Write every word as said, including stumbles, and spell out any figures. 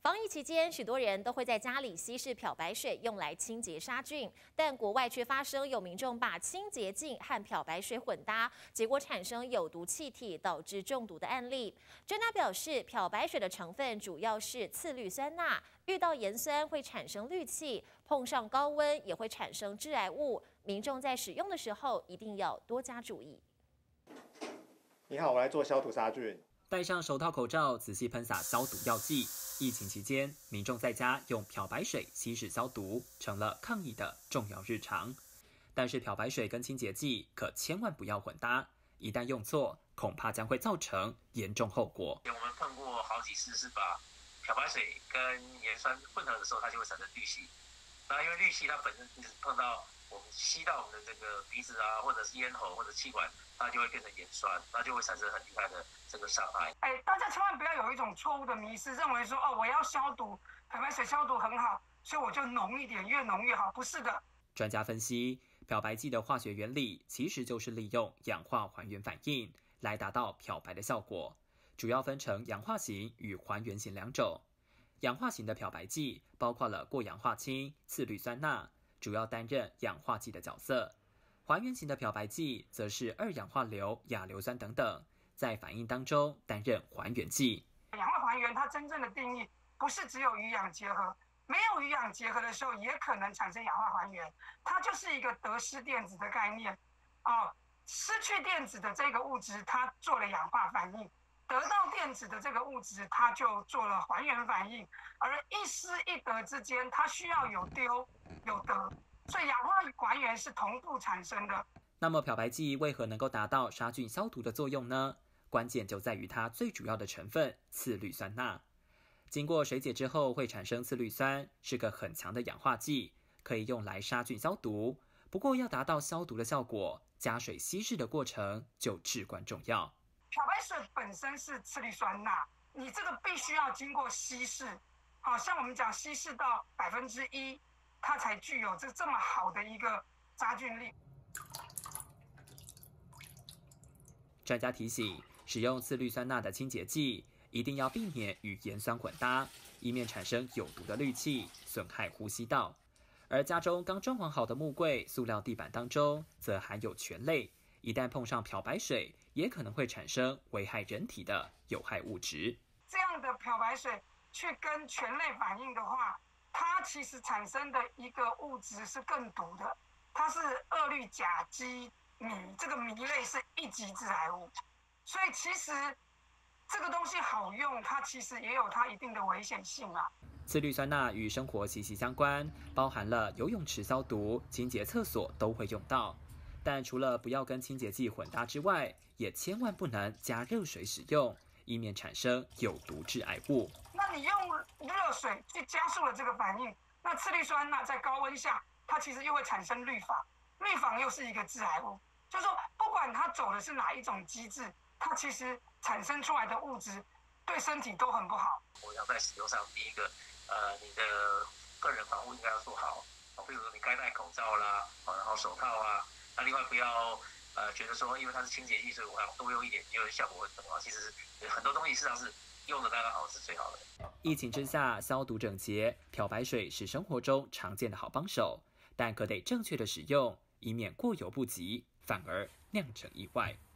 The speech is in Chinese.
防疫期间，许多人都会在家里稀释漂白水，用来清洁杀菌。但国外却发生有民众把清洁剂和漂白水混搭，结果产生有毒气体，导致中毒的案例。专家表示，漂白水的成分主要是次氯酸钠，遇到盐酸会产生氯气，碰上高温也会产生致癌物。民众在使用的时候一定要多加注意。 你好，我来做消毒杀菌。 戴上手套、口罩，仔细喷洒消毒药剂。疫情期间，民众在家用漂白水稀释消毒，成了抗疫的重要日常。但是，漂白水跟清洁剂可千万不要混搭，一旦用错，恐怕将会造成严重后果。 我们碰过好几次是把漂白水跟盐酸混合的时候，它就会产生氯气。那因为氯气它本身就是碰到我们吸到我们的这个鼻子啊，或者是咽喉或者气管，它就会变成盐酸，那就会产生很厉害的这个伤害。 哎，大家千万不要有一种错误的迷思，认为说哦，我要消毒，漂白水消毒很好，所以我就浓一点，越浓越好。不是的。 专家分析，漂白剂的化学原理其实就是利用氧化还原反应来达到漂白的效果，主要分成氧化型与还原型两种。氧化型的漂白剂包括了过氧化氢、次氯酸钠，主要担任氧化剂的角色。还原型的漂白剂则是二氧化硫、亚硫酸等等，在反应当中担任还原剂。 氧化还原它真正的定义不是只有与氧结合，没有与氧结合的时候也可能产生氧化还原，它就是一个得失电子的概念哦，失去电子的这个物质它做了氧化反应，得到电子的这个物质它就做了还原反应，而一失一得之间它需要有丢有得，所以氧化还原是同步产生的。 那么漂白剂为何能够达到杀菌消毒的作用呢？关键就在于它最主要的成分次氯酸钠。经过水解之后会产生次氯酸，是个很强的氧化剂，可以用来杀菌消毒。不过要达到消毒的效果，加水稀释的过程就至关重要。 漂白水本身是次氯酸钠，你这个必须要经过稀释，好像我们讲稀释到百分之一，它才具有这这么好的一个杀菌力。 专家提醒，使用次氯酸钠的清洁剂一定要避免与盐酸混搭，以免产生有毒的氯气，损害呼吸道。而家中刚装潢好的木柜、塑料地板当中，则含有醛类，一旦碰上漂白水，也可能会产生危害人体的有害物质。 这样的漂白水去跟醛类反应的话，它其实产生的一个物质是更毒的，它是二氯甲基醚，这个醚类是一级致癌物，所以其实这个东西好用，它其实也有它一定的危险性啊。 次氯酸钠与生活息息相关，包含了游泳池消毒、清洁厕所都会用到。但除了不要跟清洁剂混搭之外，也千万不能加热水使用，以免产生有毒致癌物。 那你用热水去加速了这个反应，那次氯酸钠在高温下，它其实又会产生氯仿，氯仿又是一个致癌物。就是说，不管它走的是哪一种机制，它其实产生出来的物质对身体都很不好。 我想在使用上，第一个，呃，你的个人防护应该要做好，比如说你该戴口罩啦，然后手套啊。那另外不要呃觉得说，因为它是清洁剂，所以我要多用一点，因为效果会更好。其实很多东西事实上是用的刚刚好是最好的。 疫情之下，消毒整洁，漂白水是生活中常见的好帮手，但可得正确的使用，以免过犹不及，反而酿成意外。